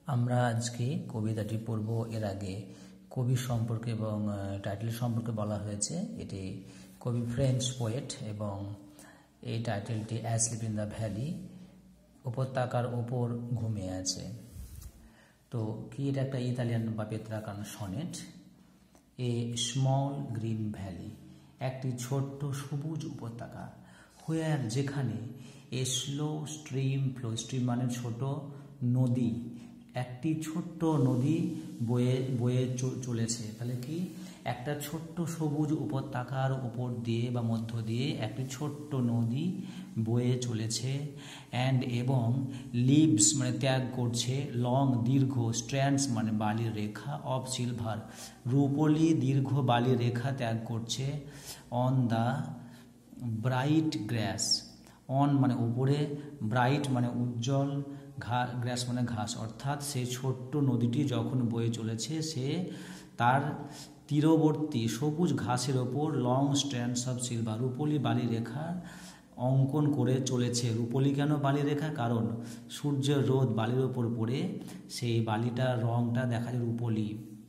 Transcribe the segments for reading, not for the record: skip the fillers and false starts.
আমরা আজকে কবিতাটি পড়ব। এর আগে কবি সম্পর্কে এবং টাইটেল সম্পর্কে বলা হয়েছে। এটি কবি ফ্রেঞ্চ পোয়েট এবং এই টাইটেলটি অ্যাসলিপ ইন দ্য ভ্যালি, উপত্যকার ওপর ঘুমিয়ে আছে। তো কি এটা একটা ইতালিয়ান বা Petrarchan sonnet. A small green valley, একটি ছোট্ট সবুজ উপত্যকা, হোয়ার যেখানে a slow stream flow, stream মানে ছোট নদী, একটি ছোট্ট নদী বয়ে বয়ে চলেছে। তাহলে কি একটা ছোট্ট সবুজ উপত্যকার উপর দিয়ে বা মধ্য দিয়ে একটি ছোট্ট নদী বয়ে চলেছে। এবং লিভস মানে ত্যাগ করছে, লং দীর্ঘ, স্ট্র্যান্ডস মানে বালির রেখা, অফ সিলভার রূপলি দীর্ঘ বালির রেখা ত্যাগ করছে, on the bright grass, on মানে উপরে, ব্রাইট মানে উজ্জ্বল, গ্রাস মানে ঘাস। অর্থাৎ সেই ছোট্ট নদীটি যখন বয়ে চলেছে সে তার তীরবর্তী সবুজ ঘাসের ওপর লং স্ট্র্যান্ডস অফ সিলভার রূপলি বালি রেখা অঙ্কন করে চলেছে। রূপলি কেন বালি রেখা? কারণ সূর্যের রোদ বালির ওপর পড়ে সেই বালিটার রংটা দেখা যায় রূপলি।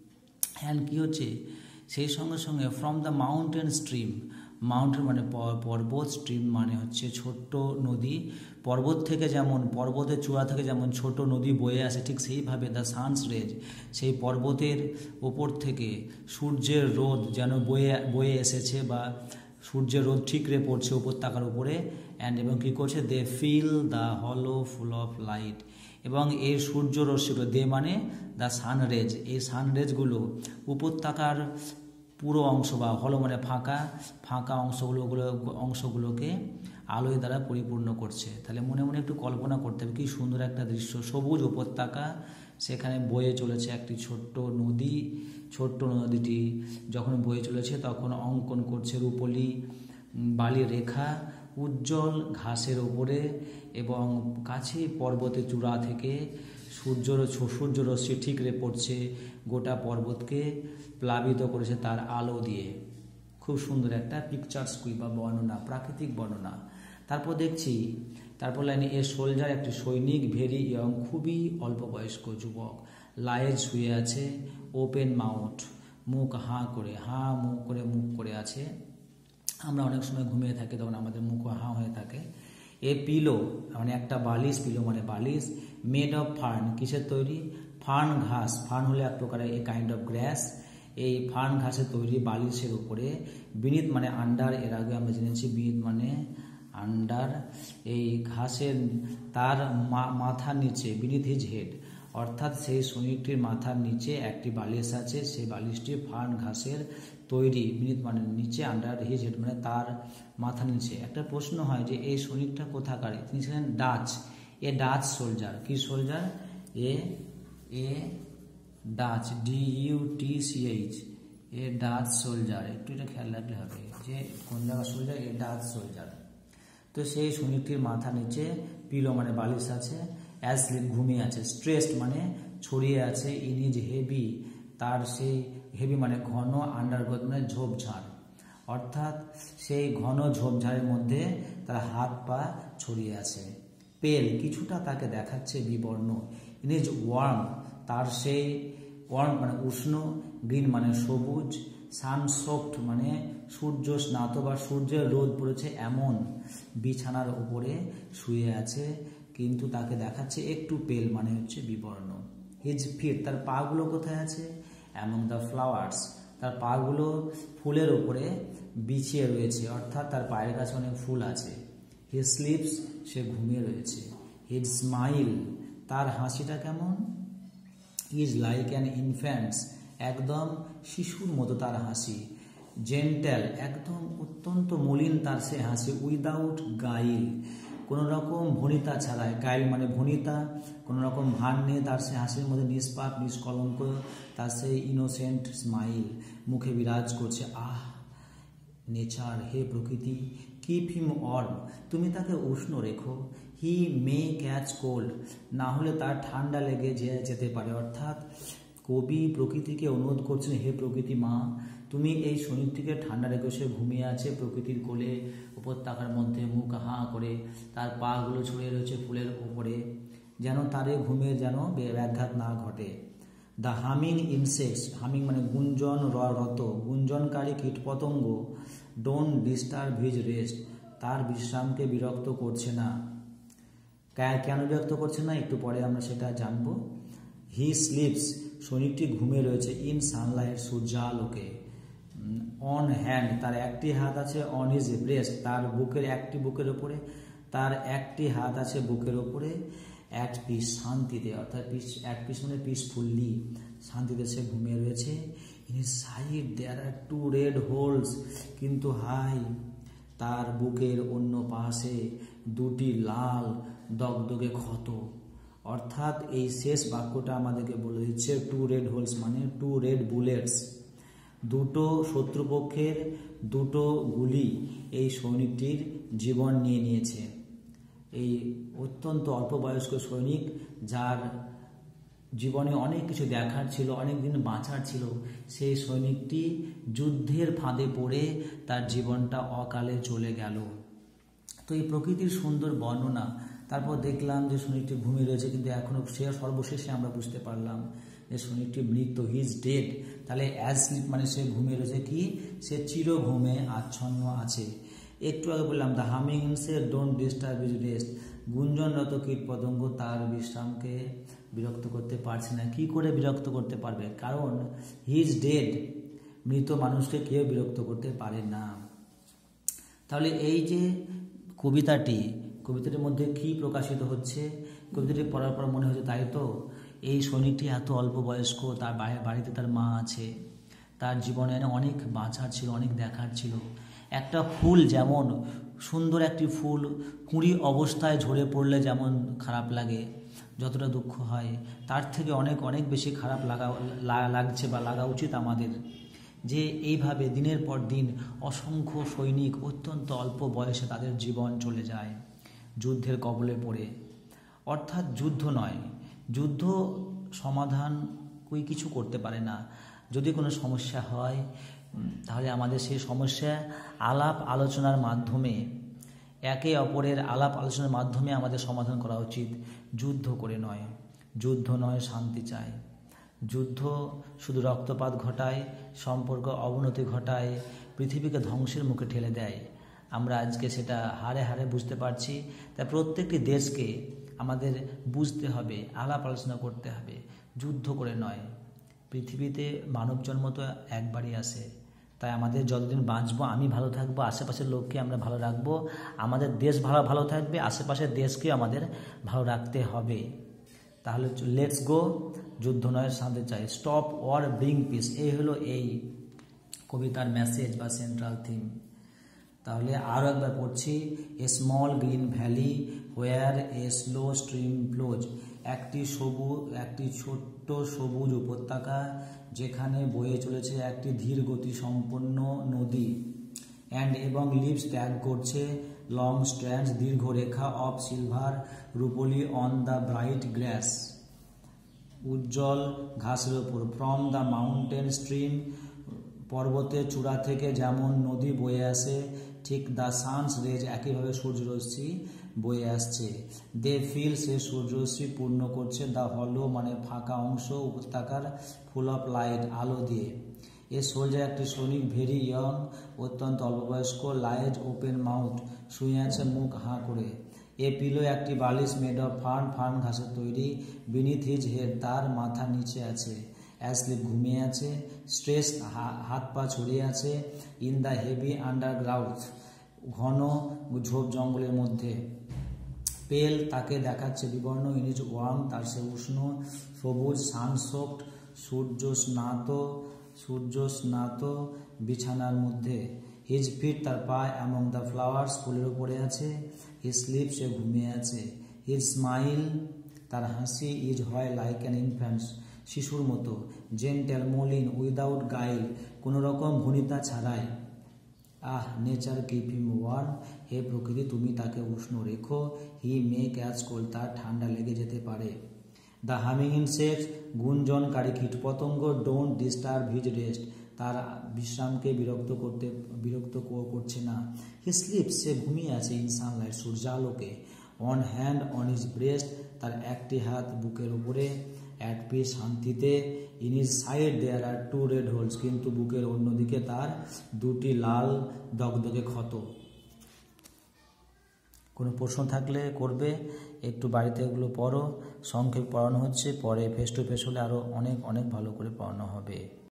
কি হচ্ছে সেই সঙ্গে সঙ্গে from the mountain stream, mountain মানে পর্বত, স্ট্রিম মানে হচ্ছে ছোট্ট নদী। পর্বত থেকে যেমন পর্বতের চূড়া থেকে যেমন ছোট নদী বয়ে আসে, ঠিক সেইভাবে দ্য সানস রেজ, সেই পর্বতের ওপর থেকে সূর্যের রোদ যেন বয়ে এসেছে বা সূর্যের রোদ ঠিকরে পড়ছে উপত্যকার উপরে। এবং কী করছে? দে ফিল দ্য হলো ফুল অফ লাইট, এবং এই সূর্য রশ্মিগুলো, দে মানে দ্য সানরেজ, এই সানরেজগুলো উপত্যকার পুরো অংশ বা হলো মানে ফাঁকা ফাঁকা অংশগুলোকে আলোয় দ্বারা পরিপূর্ণ করছে। তাহলে মনে মনে একটু কল্পনা করতে হবে কি সুন্দর একটা দৃশ্য, সবুজ উপত্যকা, সেখানে বয়ে চলেছে একটি ছোট্ট নদী। ছোট্ট নদীটি যখন বয়ে চলেছে তখন অঙ্কন করছে রূপলি বালির রেখা উজ্জ্বল ঘাসের ওপরে, এবং কাছে পর্বতের চূড়া থেকে সূর্য রশ্মি ঠিকরে পড়ছে গোটা পর্বতকে প্লাবিত করেছে তার আলো দিয়ে। খুব সুন্দর একটা পিকচার্স বা বর্ণনা, প্রাকৃতিক বর্ণনা। তারপর লাইনে এ সোলজার, একটি সৈনিক, ভেরি ইয়ং খুবই অল্প বয়স্ক যুবক, লায়েজ শুয়ে আছে, ওপেন মাউথ মুখ মুখ করে আছে। আমরা অনেক সময় ঘুমিয়ে থাকি তখন আমাদের মুখ হাঁ হয়ে থাকে। এ পিলো মানে একটা বালিশ, পিলো মানে বালিশ, মেড অফ ফার্ন কিসের তৈরি? ফার্ন ঘাস, ফার্ন হলে এক প্রকারের এ কাইন্ড অফ গ্রাস, এই ফার্ন ঘাসের তৈরি বালিশের উপরে। বিনিত মানে আন্ডার, এর আগে আমরা জেনেছি বিনিত মানে আন্ডার, এই ঘাসের তার মাথার নিচে, বিনিথ হিজ হেড, অর্থাৎ সেই সৈনিকটির মাথার নিচে একটি বালিশ আছে, সেই বালিশটি ফার্ন ঘাসের তৈরি। বিনিথ মানে নিচে, আন্ডার হিজ হেড মানে তার মাথার নিচে। একটা প্রশ্ন হয় যে এই সৈনিকটা কোথাকার? তিনি ছিলেন ডাচ, ডাচ সোলজার। কি soldier? A Dutch, DUTCH, Dutch soldier. একটু এটা খেয়াল রাখলে হবে যে কোন জায়গার সোলজার, ডাচ সোলজার। তো সেই সৈনিকটির মাথা নিচে পিলো মানে বালিশ আছে, অ্যাসলিপ ঘুমিয়ে আছে, স্ট্রেসড মানে ছড়িয়ে আছে, ইন ইজ হেভি তার সেই হেভি মানে ঘন, আন্ডারগ্রোথ মানে ঝোপঝাড়, অর্থাৎ সেই ঘন ঝোপঝাড়ের মধ্যে তার হাত পা ছড়িয়ে আছে। পেল কিছুটা তাকে দেখাচ্ছে বিবর্ণ, ইন ইজ ওয়ার্ম তার সেই ওয়ার্ম মানে উষ্ণ, গ্রিন মানে সবুজ, সানসোক্ট মানে সূর্য স্নাত বা সূর্যের রোদ পড়েছে এমন বিছানার উপরে শুয়ে আছে, কিন্তু তাকে দেখাচ্ছে একটু পেল মানে হচ্ছে বিবর্ণ। হিজ ফিট তার পাগুলো কোথায় আছে? অ্যামং দ্য ফ্লাওয়ার্স তার পাগুলো ফুলের ওপরে বিছিয়ে রয়েছে, অর্থাৎ তার পায়ের কাছে অনেক ফুল আছে। হিজ স্লিপস সে ঘুমিয়ে রয়েছে। হিজ স্মাইল তার হাসিটা কেমন? ইজ লাইক অ্যান ইনফ্যান্টস একদম শিশুর মতো তার হাসি। জেন্টেল একদম অত্যন্ত মলিন তার সে হাসি। উইদাউট গাইল কোনো রকম ভনিতা ছাড়াই, গাইল মানে ভনিতা, কোনো রকম ভান নেই তার সে হাসির মধ্যে, নিষ্পাপ নিষ্কলঙ্ক তার সেই ইনোসেন্ট স্মাইল মুখে বিরাজ করছে। নেচার হে প্রকৃতি, কিপ হিম ওয়ার্ম তুমি তাকে উষ্ণ রেখো, হি মে ক্যাচ কোল্ড না হলে তার ঠান্ডা লেগে যেতে পারে। অর্থাৎ কবি প্রকৃতিকে অনুরোধ করছেন, হে প্রকৃতি মা তুমি এই সৈনিকটিকে ঠান্ডা রেখো, সে ঘুমিয়ে আছে প্রকৃতির কোলে উপত্যকার মধ্যে মুখ হাঁ করে, তার পাগুলো ছড়িয়ে রয়েছে ফুলের উপরে। যেন তারে ঘুমের যেন ব্যাঘাত না ঘটে। দ্য হামিং ইনসেক্টস, হামিং মানে গুঞ্জনরত, গুঞ্জনকারী কীটপতঙ্গ, ডোন্ট ডিস্টার্ব হিজ রেস্ট, তার বিশ্রামকে বিরক্ত করছে না। কেন বিরক্ত করছে না একটু পরে আমরা সেটা জানবো। হি স্লিপস, সৈনিকটি ঘুমে রয়েছে, ইন সানলাইট, সূর্যালোকে। অন হ্যান্ড, তার একটি হাত আছে, অন হিজ ব্রেস্ট, তার বুকের ওপরে, তার একটি হাত আছে বুকের ওপরে। অ্যাট পিস, শান্তিতে, অর্থাৎ অ্যাট পিস মানে পিসফুল্লি, শান্তিতে সে ঘুমিয়ে রয়েছে। In his side there are 2 red holes, কিন্তু হাই, তার বুকের অন্য পাশে 2টি লাল দগদগে ক্ষত। অর্থাৎ এই শেষ বাক্যটা আমাদেরকে বলে দিচ্ছে 2 red holes মানে 2 red bullets, 2টো শত্রুপক্ষের 2টো গুলি এই সৈনিকটির জীবন নিয়ে নিয়েছে। এই অত্যন্ত অল্প বয়স্ক সৈনিক, যার জীবনে অনেক কিছু দেখার ছিল, অনেক দিন বাঁচার ছিল, সেই সৈনিকটি যুদ্ধের ফাঁদে পড়ে তার জীবনটা অকালে চলে গেল। তো এই প্রকৃতির সুন্দর বর্ণনা, তারপর দেখলাম যে সৈনিকটি ঘুমিয়ে রয়েছে, কিন্তু এখনো সর্বশেষে আমরা বুঝতে পারলাম যে সৈনিকটি মৃত, হি ইজ ডেড। তাহলে অ্যাজ স্লিপ মানে সে ঘুমিয়ে রয়েছে, কি সে চির ঘুমে আচ্ছন্ন আছে। একটু আগে বললাম the humming insects don't disturb his rest, গুঞ্জনরত কীটপতঙ্গ তার বিশ্রামকে বিরক্ত করতে পারছে না। কি করে বিরক্ত করতে পারবে? কারণ হি ইজ ডেড, মৃত মানুষকে কেউ বিরক্ত করতে পারে না। তাহলে এই যে কবিতাটির মধ্যে কি প্রকাশিত হচ্ছে, কবিতাটি পড়ার পর মনে হচ্ছে তাই তো, এই সৈনিকটি এত অল্প বয়স্ক, তার বাড়িতে তার মা আছে, তার জীবনে অনেক বাঁচার ছিল, অনেক দেখার ছিল। একটা ফুল যেমন সুন্দর, একটি ফুল কুঁড়ি অবস্থায় ঝরে পড়লে যেমন খারাপ লাগে, যতটা দুঃখ হয়, তার থেকে অনেক অনেক বেশি খারাপ লাগছে বা লাগা উচিত আমাদের, যে এইভাবে দিনের পর দিন অসংখ্য সৈনিক অত্যন্ত অল্প বয়সে তাদের জীবন চলে যায় যুদ্ধের কবলে পড়ে। অর্থাৎ যুদ্ধ নয়, যুদ্ধ সমাধান কিছু করতে পারে না। যদি কোনো সমস্যা হয় তাহলে আমাদের সেই সমস্যা আলাপ আলোচনার মাধ্যমে, একে অপরের আলাপ আলোচনার মাধ্যমে আমাদের সমাধান করা উচিত, যুদ্ধ করে নয়। যুদ্ধ নয়, শান্তি চায়। যুদ্ধ শুধু রক্তপাত ঘটায়, সম্পর্ক অবনতি ঘটায়, পৃথিবীকে ধ্বংসের মুখে ঠেলে দেয়। আমরা আজকে সেটা হারে হারে বুঝতে পারছি। তাই প্রত্যেকটি দেশকে আমাদের বুঝতে হবে, আলাপ আলোচনা করতে হবে, যুদ্ধ করে নয়। পৃথিবীতে মানব জন্ম তো একবারই আসে, তাই আমাদের যতদিন বাঁচবো, আমি ভালো থাকবো, আশেপাশের লোককে আমরা ভালো রাখবো, আমাদের দেশ ভালো থাকবে, আশেপাশের দেশকে আমাদের ভালো রাখতে হবে। তাহলে লেটস গো, যুদ্ধ নয়, শান্তি চাই। স্টপ ওয়ার, ব্রিং পিস, এই হলো এই কবিতার মেসেজ বা সেন্ট্রাল থিম। তাহলে আরও একবার পড়ছি। A small green valley where a slow stream flows, একটি ছোট্ট সবুজ উপত্যকা যেখানে বয়ে চলেছে একটি ধীর গতি সম্পন্ন নদী। এবং লিভস ত্যাগ করছে লং স্ট্র্যান্ডস, দীর্ঘ রেখা অফ সিলভার, রূপলি অন দ্য ব্রাইট গ্রাস, উজ্জ্বল ঘাসের ওপর। ফ্রম দ্য মাউন্টেন স্ট্রিম, পর্বতের চূড়া থেকে যেমন নদী বয়ে আসে, ঠিক দ্য সানস রেজ, একইভাবে সূর্যরশ্মি বয়ে আসছে। দে ফিল, সে সূর্যরশ্মি পূর্ণ করছে দ্য হলো মানে ফাঁকা অংশ উপত্যকার, ফুল অফ লাইট, আলো দিয়ে। এ সোলজার, একটি সৈনিক, ভেরি ইয়ং, অত্যন্ত অল্পবয়স্ক, লাইজ ওপেন মাউথ, শুয়ে আছে মুখ হাঁ করে। এ পিলো, একটি বালিশ, মেড অফ ফার্ন ঘাসের তৈরি, বিনিথ হিজ হেড, তার মাথা নিচে আছে। অ্যাসলিপ, ঘুমিয়ে আছে। স্ট্রেস, হাত পা ছড়িয়ে আছে। ইন দ্য হেভি আন্ডারগ্রাউন্ড, ঘন ঝোপ জঙ্গলের মধ্যে। পেল, তাকে দেখাচ্ছে বিবর্ণ। ইন ইজ ওয়ার্ম, তার সে উষ্ণ। সবুজ, সানসোক্ট, সূর্য স্নাত বিছানার মধ্যে। হিজ ফিট, তার পা, অ্যামং দ্য ফ্লাওয়ার্স, ফুলের উপরে আছে। হিজ স্লিপ, সে ঘুমিয়ে আছে। হিজ স্মাইল, তার হাসি। ইজ, হয়, লাইক অ্যান ইনফ্যান্ট, শিশুর মতো। জেন্টেল, মলিন, উইদাউট গাইল, কোনো রকম ভনিতা ছাড়াই। নেচার কিপ হিম ওয়ার্ম, হে প্রকৃতি তুমি তাকে উষ্ণ রেখো। হি মে ক্যাচ কোল্ড, তার ঠান্ডা লেগে যেতে পারে। দ্য হামিং ইনসেক্টস, গুঞ্জনকারী কীটপতঙ্গ, ডোন্ট ডিস্টার্ব হিজ রেস্ট, তার বিশ্রামকে বিরক্ত করছে না। হি স্লিপস, সে ঘুমিয়ে আছে। ইন সানলাইট, সূর্যালোকে। On hand, on his breast, তার একটি হাত বুকের উপরে, অ্যাট পিস শান্তিতে। In his side there are 2 red holes, কিন্তু বুকের অন্যদিকে তার 2টি লাল দগদগে ক্ষত। কোনো প্রশ্ন থাকলে করবে, একটু বাড়িতে এগুলো পড়ো। সংক্ষেপ পড়ানো হচ্ছে, পরে ফেস টু ফেস হলে আরও অনেক ভালো করে পড়ানো হবে।